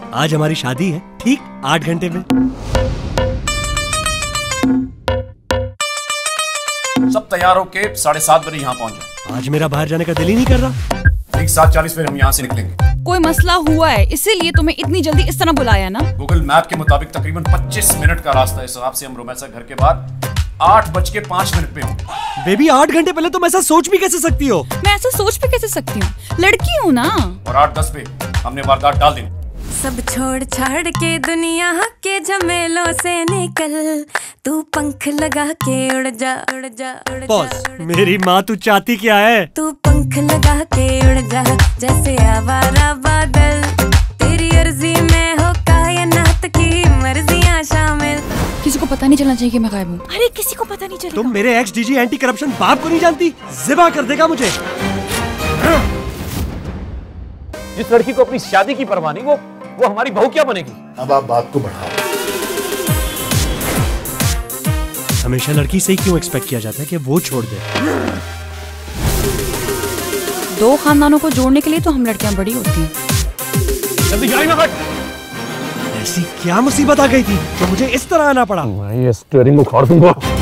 आज हमारी शादी है, ठीक 8 घंटे में। सब तैयार होके 7:30 बजे यहाँ पहुँच जाए। आज मेरा बाहर जाने का दिल ही नहीं कर रहा। ठीक 7:40 बजे हम यहाँ से निकलेंगे। कोई मसला हुआ है इसीलिए तुम्हें इतनी जल्दी इस तरह बुलाया ना? गूगल मैप के मुताबिक तकरीबन 25 मिनट का रास्ता है। इस हिसाब से हम रोमैसा घर के बाद 8:05 पे होंगे। बेबी 8 घंटे पहले तुम ऐसा सोच भी कैसे सकती हो? मैं ऐसा सोच भी कैसे सकती हूँ? लड़की हूँ ना। और 8:10 पे हमने वारदात डाल दी। सब छोड़ छाड़ के दुनिया के झमेलों से निकल, तू पंख लगा के उड़ जा उड़ जा उड़ जा। पॉज। मेरी माँ, तू चाहती क्या है? तू पंख लगा के उड़ जा जैसे आवारा बादल, तेरी अर्जी में हो कायनात की मर्जियाँ शामिल। किसी को पता नहीं चलना चाहिए कि मैं गायब हूँ। अरे किसी को पता नहीं चलेगा। तुम मेरे एक्स डीजी एंटी करप्शन बाप को नहीं जानती? जिबा कर देगा मुझे। जिस लड़की को अपनी शादी की परवाह नहीं, वो हमारी बहू क्या बनेगी? अब आप बात को बढ़ाओ। हमेशा लड़की से ही क्यों एक्सपेक्ट किया जाता है कि वो छोड़ दे? 2 खानदानों को जोड़ने के लिए तो हम लड़कियां बड़ी होती हैं। जल्दी गाड़ी में बैठ। ऐसी क्या मुसीबत आ गई थी जो मुझे इस तरह आना पड़ा? मैं ये स्टीयरिंग उखाड़ दूंगा।